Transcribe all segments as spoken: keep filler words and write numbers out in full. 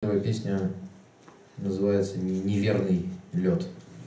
Первая песня называется «Неверный лед».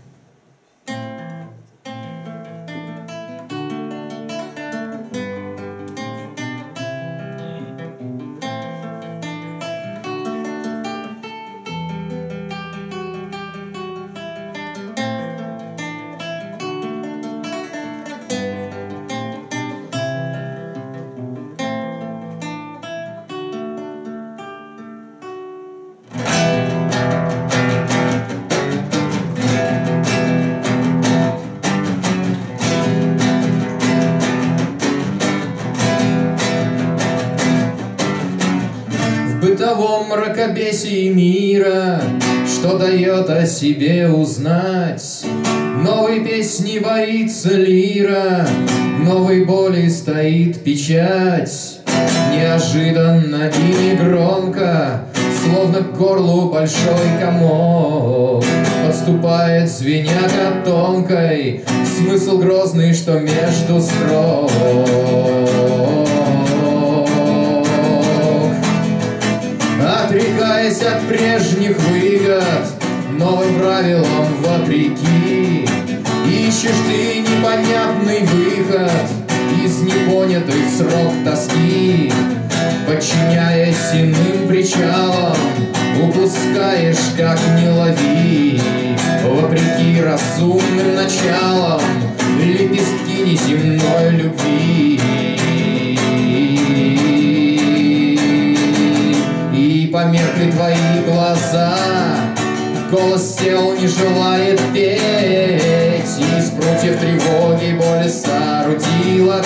В бытовом мракобесии мира, что дает о себе узнать, новой песни боится лира, новой боли стоит печать. Неожиданно и негромко, словно к горлу большой комок, подступает, звеня котомкой, смысл грозный, что между строк. Отрекаясь от прежних выгод, новым правилам вопреки, ищешь ты непонятный выход из непонятых срок тоски. Подчиняясь иным причалам, упускаешь, как не лови, вопреки разумным началам, лепестки неземной любви. И померкли твои глаза, голос тел не желает петь, из прутьев тревоги боль соорудила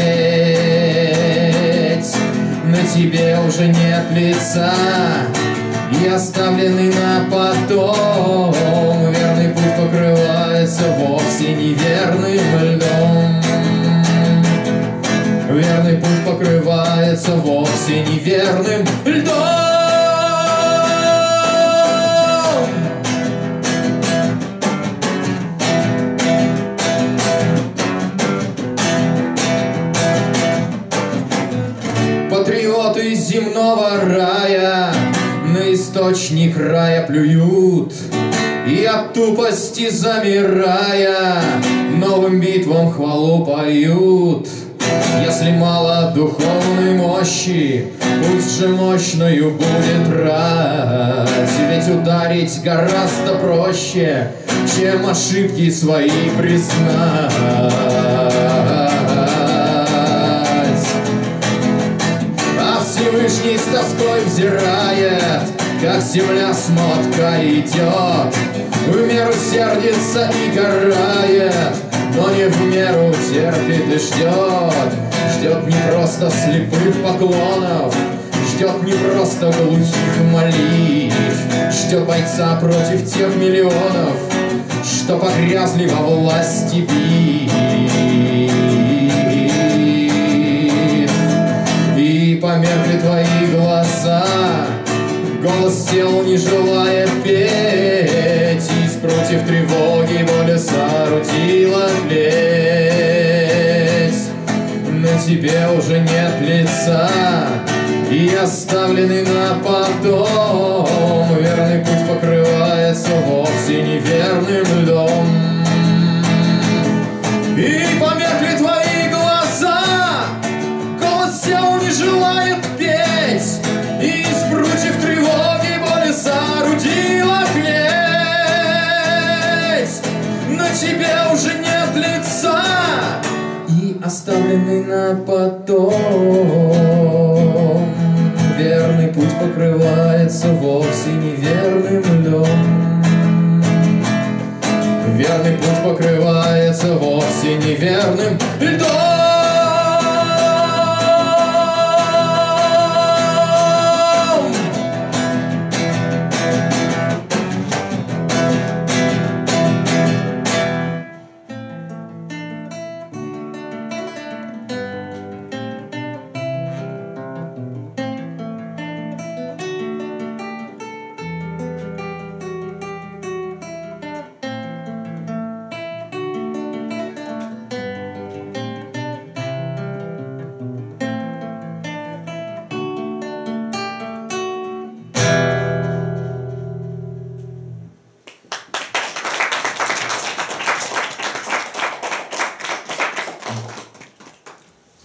клеть. На тебе уже нет лица, и оставленный на потом верный путь покрывается вовсе неверным льдом. Верный путь покрывается вовсе неверным льдом. Патриоты земного рая на источник рая плюют, и от тупости замирая новым битвам хвалу поют. Если мало духовной мощи, пусть же мощную будет рать, ведь ударить гораздо проще, чем ошибки свои признать. А Всевышний с тоской взирает, как земля с молотка идет, в меру сердится и карает, но не в меру терпит и ждет. Ждет не просто слепых поклонов, ждет не просто глухих молитв, ждет бойца против тех миллионов, что погрязли во власти битв. И померкли твои глаза, голос тел не желает петь, из прутьев тревоги боль соорудила клеть. На тебе уже нет лица, и оставленный на потом верный путь покрывается вовсе неверным льдом. И померкли твои глаза, голос тел не желает петь, и из прутьев тревоги боль соорудила клеть. На тебе уже нет лица, и оставленный на потом верный путь покрывается вовсе неверным льдом. Верный путь покрывается вовсе неверным льдом.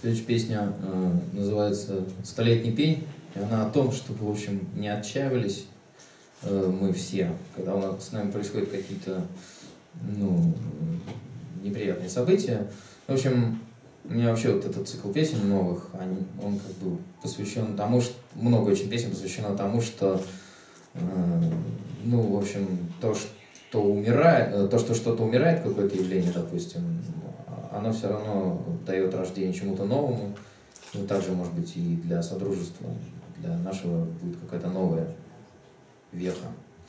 Следующая песня э, называется «Столетний пень». И она о том, чтобы, в общем, не отчаивались э, мы все, когда у нас с нами происходят какие-то ну, неприятные события. В общем, у меня вообще вот этот цикл песен новых, они, он как бы посвящен тому, что много очень песен посвящено тому, что э, ну, в общем, то, что умирает, то, что что-то умирает, какое-то явление, допустим, оно все равно дает рождение чему-то новому. Ну, также, может быть, и для содружества, для нашего будет какая-то новая веха.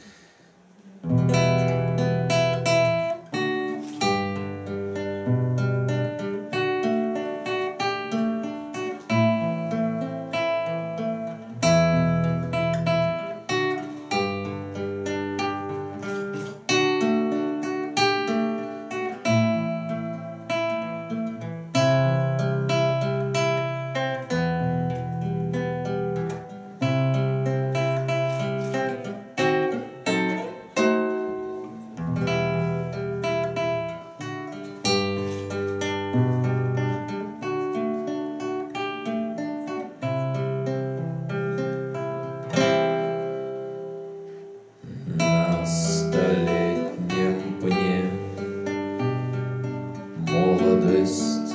Молодость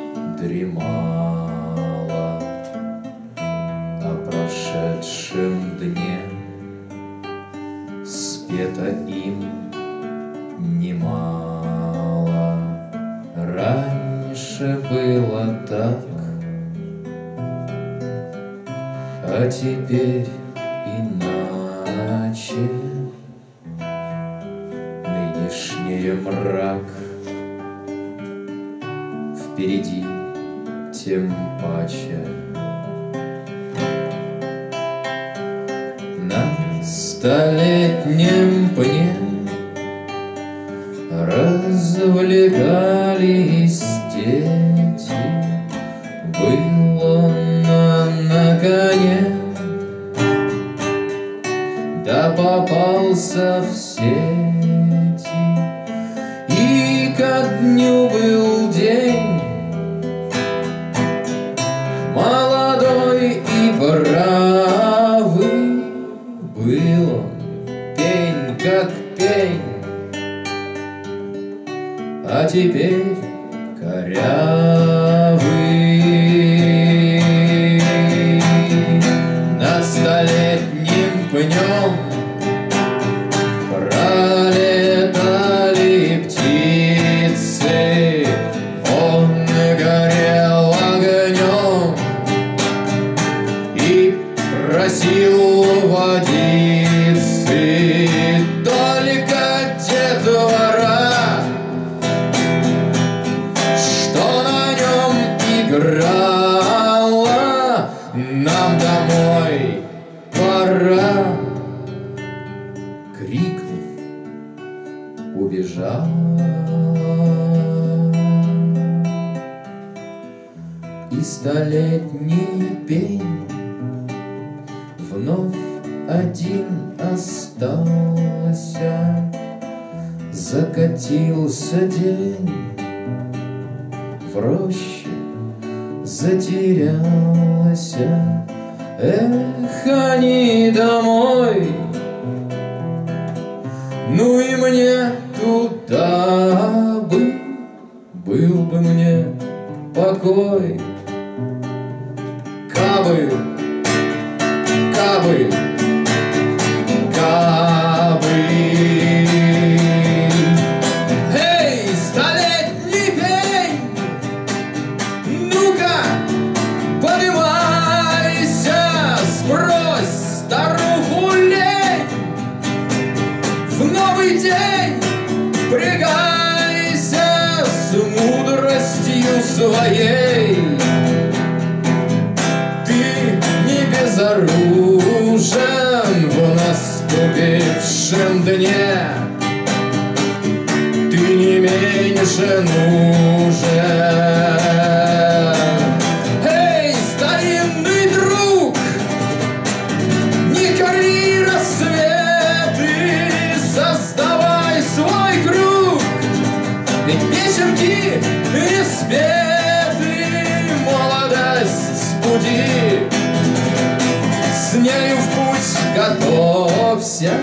дремала, о прошедшем дне спето им немало. Раньше было так, а теперь иначе. Нынешний мрак впереди тем паче. На столетнем пне развлекались дети. Был он на коне, да попался в сети. И ко дню был день, молодой и бравый, был он пень как пень, а теперь корявый. Над столетним пнем пролетали птицы, он горел огнем и просил водицы. Только детвора, что на нем играла, нам домой пора. Крикнув, убежала. И столетний пень вновь один остался. Закатился день, в роще затерялась. Эх, они домой, ну и мне туда бы, был бы мне покой. Кабы, кабы, кабы. Эй, столетний пень, ну-ка, поднимайся, сбрось старуху лень. В новый день впрягайся с мудростью своей. Ты не безоружен в наступившем дне, ты не меньше нужен. Эй, старинный друг, не кори рассветы, создавай свой круг. Ведь песенки не спеты, молодые готовься.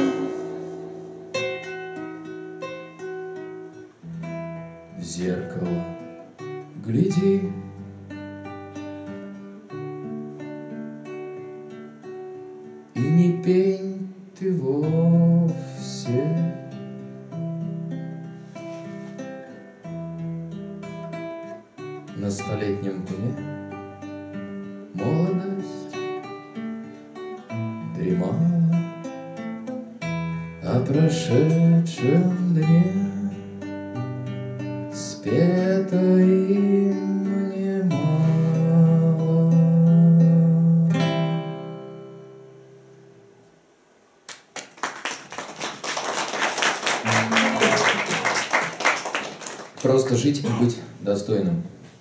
В зеркало гляди, и не пень ты вовсе. На столетнем пне молодость дремала, о прошедшем дне спето им немало. Просто жить и быть достойным.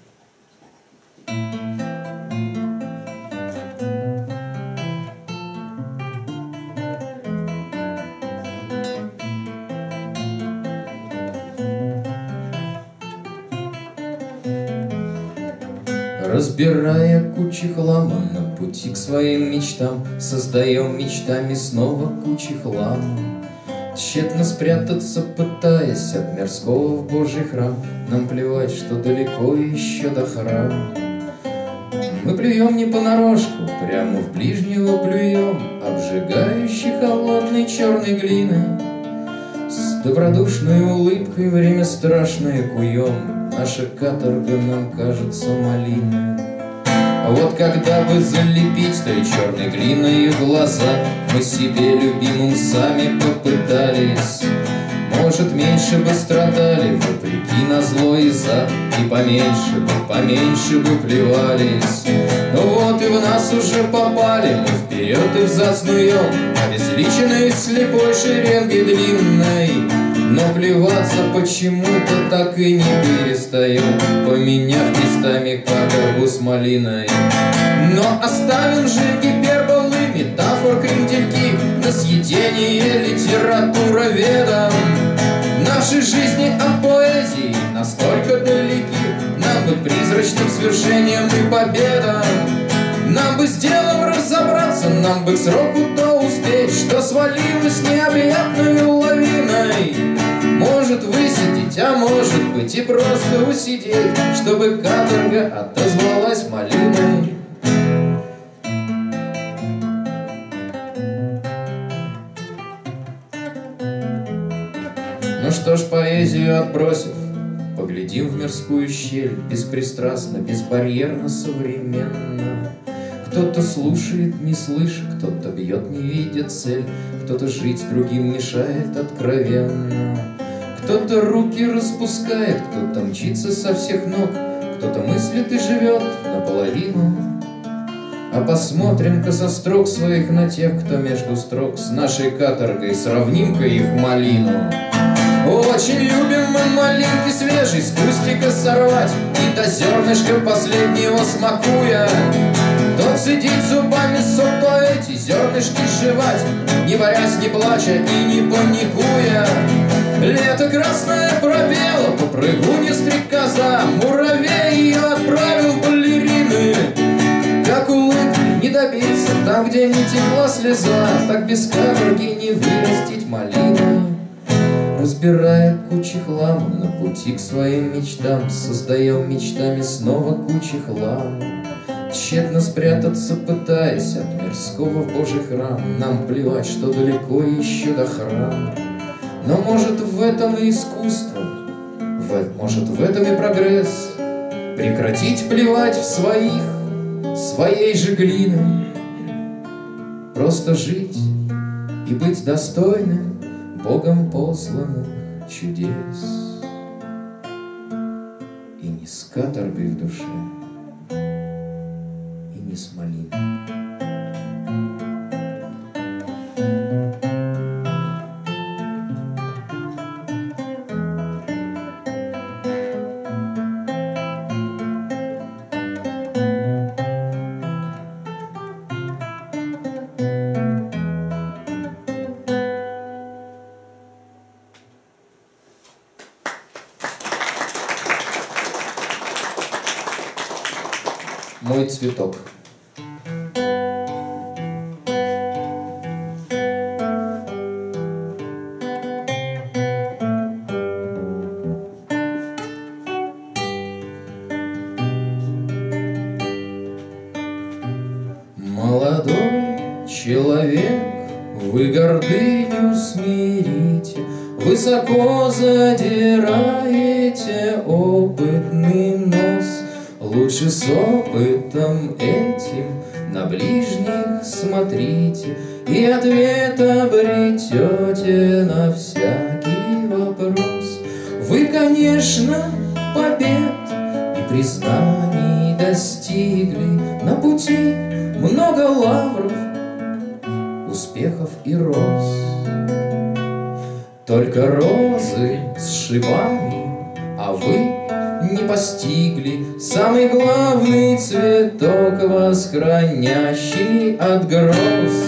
Разбирая кучи хлама на пути к своим мечтам, создаем мечтами снова кучи хлама. Тщетно спрятаться, пытаясь от мирского в Божий храм. Нам плевать, что далеко еще до храма. Мы плюем не понарошку, прямо в ближнего плюем, обжигающей холодной черной глиной. С добродушной улыбкой время страшное куем. Наша каторга нам кажется малиной. Вот когда бы залепить той черной глиной глаза, мы себе любимым сами попытались. Может, меньше бы страдали, вопреки назло и за, и поменьше бы, поменьше бы плевались. Ну вот и в нас уже попали, мы вперед и взад снуем, обезличенные слепой шеренги длинной. Но плеваться почему-то так и не перестаем, поменяв местами каторгу с малиной. Но оставим же гиперболы, метафор, крендельки на съедение литературоведам. Наши жизни от поэзии настолько далеки, нам бы призрачным свершением и победам. Нам бы с делом разобраться, нам бы к сроку-то успеть, что свалилось необъятной лавиной. Может высидеть, а может быть и просто усидеть, чтобы каторга отозвалась малиной. Ну что ж, поэзию отбросив, поглядим в мирскую щель, беспристрастно, безбарьерно, современно. Кто-то слушает, не слыша, кто-то бьет, не видя цель, кто-то жить другим мешает откровенно. Кто-то руки распускает, кто-то мчится со всех ног, кто-то мыслит и живет наполовину. А посмотрим-ка со строк своих на тех, кто между строк с нашей каторгой, сравним-ка их малину. Очень любим мы малинки свежей с кустика сорвать и до зернышка последнего смакуя. То цедить зубами сок, то эти зернышки жевать, не борясь, не плача и не паникуя. Лето красное пропело, попрыгунья стрекоза, муравей ее отправил в балерины. Как улыбки не добиться там, где не текла слеза, так без каторги не вырастить малины. Разбирая кучи хлама на пути к своим мечтам, создаем мечтами снова кучи хлама. Тщетно спрятаться, пытаясь от мирского в Божий храм. Нам плевать, что далеко еще до храма. Но может в этом и искусство, в, может в этом и прогресс. Прекратить плевать в своих, своей же глиной. Просто жить и быть достойным Богом посланных чудес. И не с каторгой в душе, и не с малиной. Мой цветок. гордыню смирите, высоко задираете опытный нос. Лучше с опытом этим на ближних смотрите, и ответ обретете на всякий вопрос. Вы, конечно, побед и признаний достигли, на пути много лавров, успехов и роз. Только розы с шипами, а вы не постигли самый главный цветок, вас хранящий от гроз.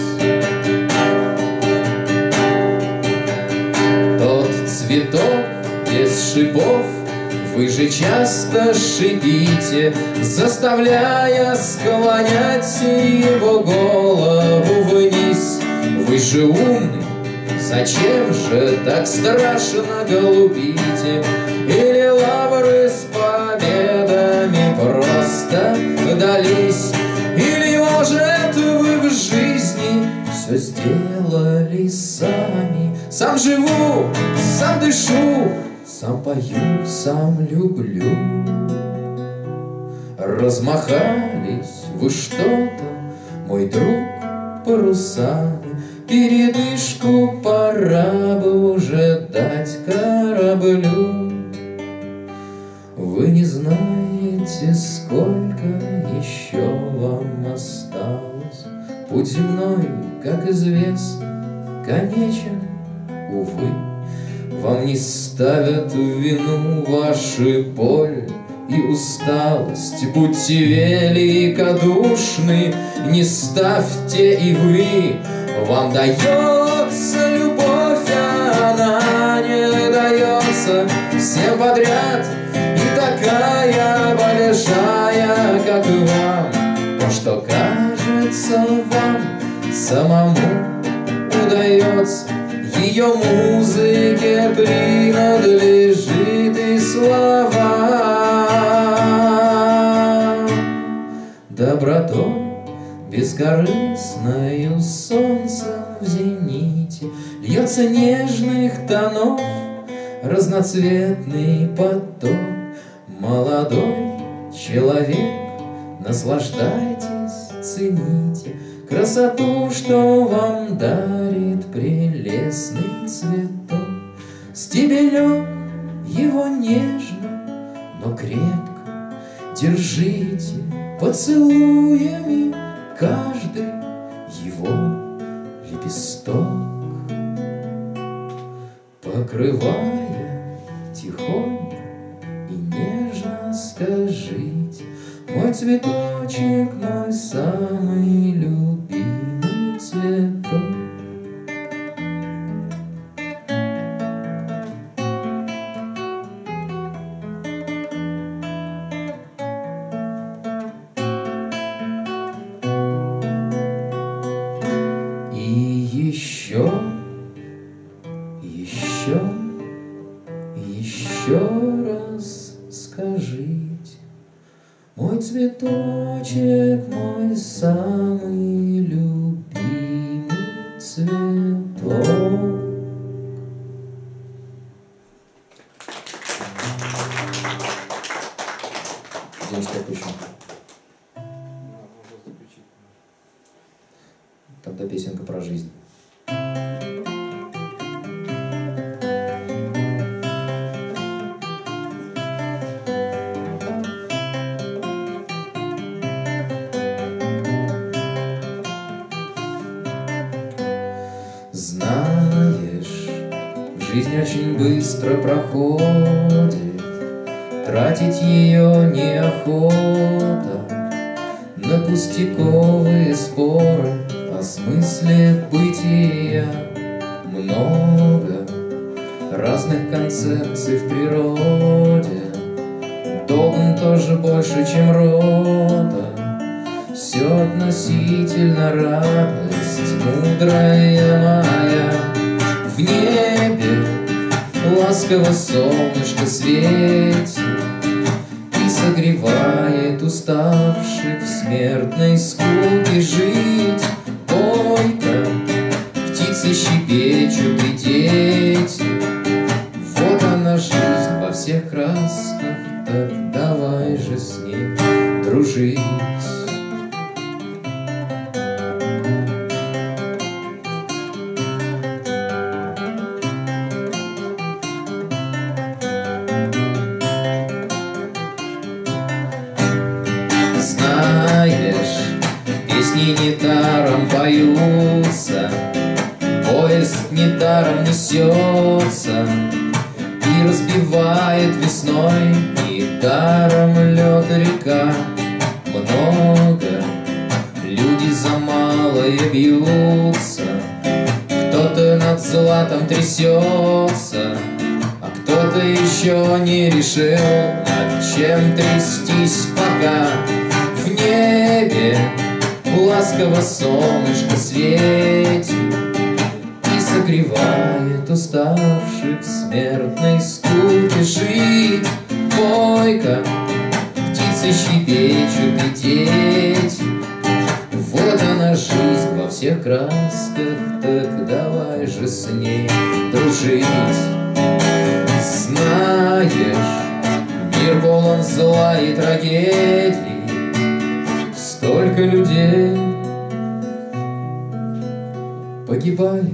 Тот цветок без шипов вы же часто шипите, заставляя склонять его голову вниз. Вы же умный, зачем же так страшно голубите? Или лавры с победами просто дались? Или, может, вы в жизни все сделали сами? Сам живу, сам дышу, сам пою, сам люблю. Размахались вы что-то, мой друг, парусами, передышку пора бы уже дать кораблю. Вы не знаете, сколько еще вам осталось. Путь земной, как известно, конечен, увы. Вам не ставят в вину ваши боль и усталость. Будьте великодушны, не ставьте и вы. Вам дается любовь, а она не дается всем подряд, и такая большая, как вам. То, что кажется вам самому удается, ее музыке принадлежит и слова. Добротой бескорыстною солнцем в зените льется нежных тонов разноцветный поток. Молодой человек, наслаждайтесь, цените красоту, что вам дарит прелестный цветок. Стебелек его нежно, но крепко держите поцелуями каждый его лепесток, покрывая тихонько и нежно скажите: мой цветочек, мой самый любимый цветок. Еще, еще, еще раз скажите: мой цветочек, мой самый любимый цветок. День как еще? Тогда песенка про жизнь. Знаешь, жизнь очень быстро проходит, тратить ее неохота на пустяковые споры о смысле бытия. Много разных концепций в природе, догм тоже больше, чем рода. Все относительно, радость мудрая моя. В небе ласково солнышко светит и согревает уставших в смертной скуке жить. Пой-ка, птицы щебечут и дети. Вот она жизнь во всех красках, так давай же с ней дружить. Знаешь, песни недаром поются, поезд недаром несется и разбивает весной недаром лед река. Много люди за малое бьются, кто-то над златом трясется, а кто-то еще не решил, над чем трястись пока. В небе ласково солнышко светит и согревает уставших смертной скуки жить. Бойко птицы щебечут и дети. Вот она жизнь во всех красках, так давай же с ней дружить. Знаешь, мир полон зла и трагедий, столько людей погибает.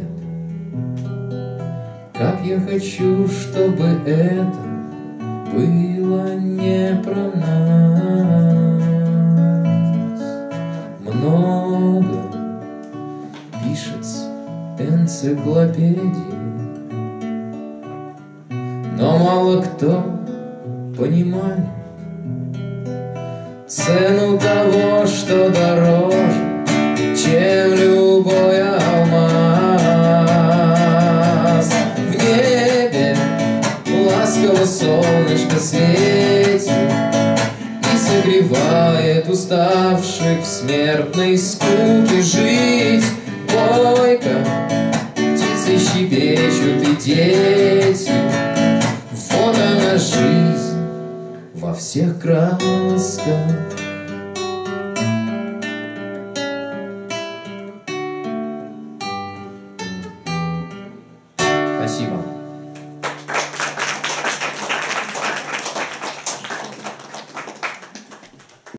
Как я хочу, чтобы это было не про нас. Много пишется энциклопедии, но мало кто понимает цену того, что дороже, чем любой алмаз. В небе ласково солнышко светит и согревает уставших в смертной скуке жить. Бойко птицы щебечут и дети. Вот она жизнь во всех красках. Спасибо.